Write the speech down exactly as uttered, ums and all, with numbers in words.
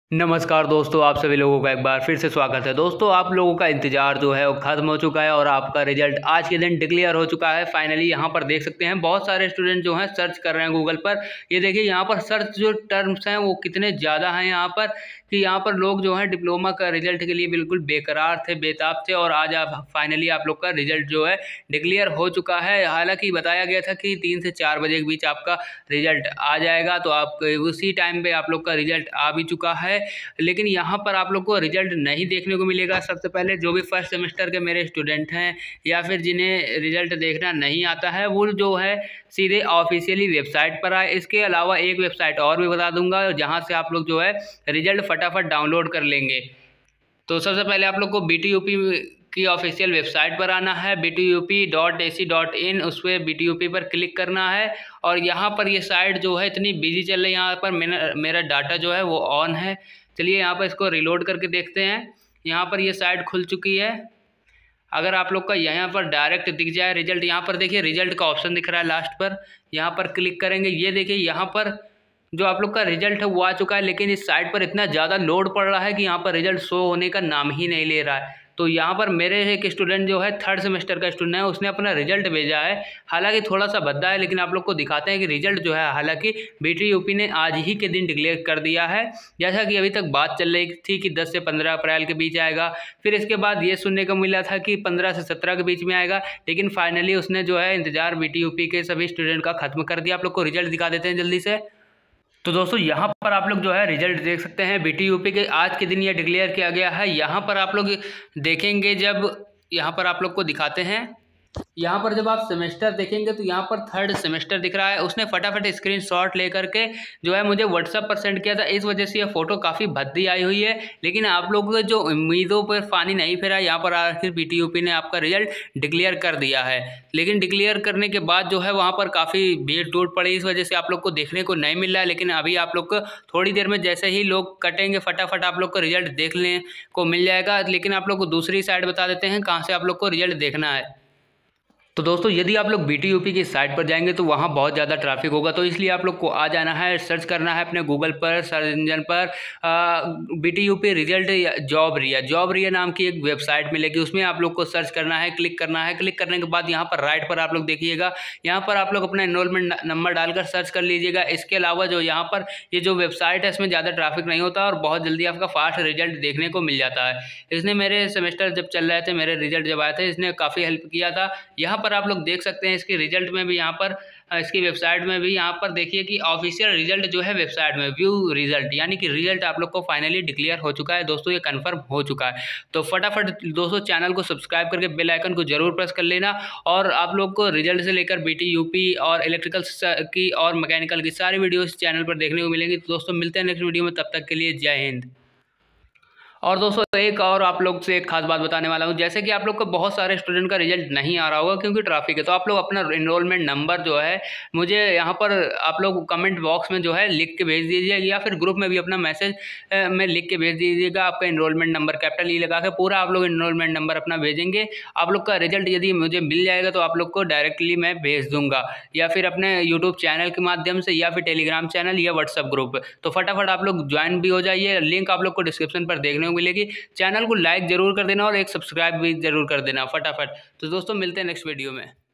नमस्कार दोस्तों, आप सभी लोगों का एक बार फिर से स्वागत है। दोस्तों, आप लोगों का इंतज़ार जो है वो ख़त्म हो चुका है और आपका रिज़ल्ट आज के दिन डिक्लेयर हो चुका है। फाइनली यहाँ पर देख सकते हैं बहुत सारे स्टूडेंट जो हैं सर्च कर रहे हैं गूगल पर। ये देखिए यहाँ पर सर्च जो टर्म्स हैं वो कितने ज़्यादा हैं यहाँ पर कि यहाँ पर लोग जो हैं डिप्लोमा का रिज़ल्ट के लिए बिल्कुल बेकरार थे, बेताब थे और आज आप फाइनली आप लोग का रिज़ल्ट जो है डिक्लेयर हो चुका है। हालाँकि बताया गया था कि तीन से चार बजे के बीच आपका रिज़ल्ट आ जाएगा, तो आप उसी टाइम पे आप लोग का रिज़ल्ट आ भी चुका है। लेकिन यहाँ पर आप लोग को रिजल्ट नहीं देखने को मिलेगा। सबसे पहले जो भी फर्स्ट सेमेस्टर के मेरे स्टूडेंट हैं या फिर जिन्हें रिजल्ट देखना नहीं आता है वो जो है सीधे ऑफिशियली वेबसाइट पर आए। इसके अलावा एक वेबसाइट और भी बता दूंगा जहाँ से आप लोग जो है रिजल्ट फटाफट डाउनलोड कर लेंगे। तो सबसे पहले आप लोग को बी टी यू पी की ऑफिशियल वेबसाइट पर आना है, B T U P dot A C dot in. उस पर बी टी यू पी पर क्लिक करना है और यहाँ पर ये साइट जो है इतनी बिजी चल रही है, यहाँ पर मेरा मेरा डाटा जो है वो ऑन है। चलिए यहाँ पर इसको रिलोड करके देखते हैं। यहाँ पर ये साइट खुल चुकी है। अगर आप लोग का यहाँ पर डायरेक्ट दिख जाए रिजल्ट, यहाँ पर देखिए रिजल्ट का ऑप्शन दिख रहा है लास्ट पर, यहाँ पर क्लिक करेंगे। ये देखिए यहाँ पर जो आप लोग का रिजल्ट है वो आ चुका है, लेकिन इस साइट पर इतना ज़्यादा लोड पड़ रहा है कि यहाँ पर रिजल्ट शो होने का नाम ही नहीं ले रहा है। तो यहाँ पर मेरे एक स्टूडेंट जो है थर्ड सेमेस्टर का स्टूडेंट है, उसने अपना रिजल्ट भेजा है। हालांकि थोड़ा सा भद्दा है, लेकिन आप लोग को दिखाते हैं कि रिजल्ट जो है हालांकि बी टी यू पी ने आज ही के दिन डिक्लेयर कर दिया है। जैसा कि अभी तक बात चल रही थी कि दस से पंद्रह अप्रैल के बीच आएगा, फिर इसके बाद ये सुनने को मिला था कि पंद्रह से सत्रह के बीच में आएगा, लेकिन फाइनली उसने जो है इंतजार बी टी यू पी के सभी स्टूडेंट का खत्म कर दिया। आप लोग को रिजल्ट दिखा देते हैं जल्दी से। तो दोस्तों यहाँ पर आप लोग जो है रिजल्ट देख सकते हैं बी टी यू पी के आज के दिन ये डिक्लेयर किया गया है। यहाँ पर आप लोग देखेंगे, जब यहाँ पर आप लोग को दिखाते हैं, यहाँ पर जब आप सेमेस्टर देखेंगे तो यहाँ पर थर्ड सेमेस्टर दिख रहा है। उसने फटाफट स्क्रीनशॉट लेकर के जो है मुझे व्हाट्सएप पर सेंड किया था, इस वजह से ये फोटो काफ़ी भद्दी आई हुई है। लेकिन आप लोगों के जो उम्मीदों पर पानी नहीं फिरा, यहाँ पर आखिर बी टी यू पी ने आपका रिजल्ट डिक्लेयर कर दिया है। लेकिन डिक्लेयर करने के बाद जो है वहाँ पर काफ़ी भीड़ टूट पड़ी, इस वजह से आप लोग को देखने को नहीं मिल रहा है। लेकिन अभी आप लोग को थोड़ी देर में जैसे ही लोग कटेंगे फटाफट आप लोग को रिजल्ट देखने को मिल जाएगा। लेकिन आप लोग को दूसरी साइड बता देते हैं कहाँ से आप लोग को रिजल्ट देखना है। तो दोस्तों यदि आप लोग बी टी यू पी की साइट पर जाएंगे तो वहाँ बहुत ज़्यादा ट्रैफिक होगा, तो इसलिए आप लोग को आ जाना है, सर्च करना है अपने गूगल पर सर्च इंजन पर B T U P result या जॉब रिया जॉब रिया नाम की एक वेबसाइट मिलेगी। उसमें आप लोग को सर्च करना है, क्लिक करना है। क्लिक करने के बाद यहाँ पर राइट पर आप लोग देखिएगा, यहाँ पर आप लोग अपना एनरोलमेंट नंबर डालकर सर्च कर लीजिएगा। इसके अलावा जो यहाँ पर ये जो वेबसाइट है इसमें ज़्यादा ट्रैफिक नहीं होता और बहुत जल्दी आपका फास्ट रिजल्ट देखने को मिल जाता है। इसने मेरे सेमेस्टर जब चल रहे थे, मेरे रिजल्ट जब आए थे, इसने काफ़ी हेल्प किया था। यहाँ पर आप लोग देख सकते हैं इसके रिजल्ट में भी, यहाँ पर इसकी वेबसाइट में भी, यहाँ पर देखिए कि ऑफिशियल रिजल्ट जो है वेबसाइट में व्यू रिजल्ट, यानी कि रिजल्ट आप लोग को फाइनली डिक्लेयर हो चुका है दोस्तों, ये कंफर्म हो चुका है। तो फटाफट दोस्तों चैनल को सब्सक्राइब करके बेल आइकन को जरूर प्रेस कर लेना। और आप लोग को रिजल्ट से लेकर बी टी यू पी और इलेक्ट्रिकल की और मैकेनिकल की सारी वीडियो इस चैनल पर देखने को मिलेंगी। तो दोस्तों मिलते हैं नेक्स्ट वीडियो में, तब तक के लिए जय हिंद। और दोस्तों एक और आप लोग से एक खास बात बताने वाला हूँ, जैसे कि आप लोग को बहुत सारे स्टूडेंट का रिजल्ट नहीं आ रहा होगा क्योंकि ट्रैफिक है, तो आप लोग अपना एनरोलमेंट नंबर जो है मुझे यहाँ पर आप लोग कमेंट बॉक्स में जो है लिख के भेज दीजिए, या फिर ग्रुप में भी अपना मैसेज में लिख के भेज दीजिएगा। आपका एनरोलमेंट नंबर कैपिटल ई लगा के पूरा आप लोग एनरोलमेंट नंबर अपना भेजेंगे। आप लोग का रिजल्ट यदि मुझे मिल जाएगा तो आप लोग को डायरेक्टली मैं भेज दूंगा, या फिर अपने यूट्यूब चैनल के माध्यम से, या फिर टेलीग्राम चैनल या व्हाट्सएप ग्रुप। तो फटाफट आप लोग ज्वाइन भी हो जाइए, लिंक आप लोग को डिस्क्रिप्शन पर देखने मिलेगी। चैनल को लाइक जरूर कर देना और एक सब्सक्राइब भी जरूर कर देना फटाफट। तो दोस्तों मिलते हैं नेक्स्ट वीडियो में।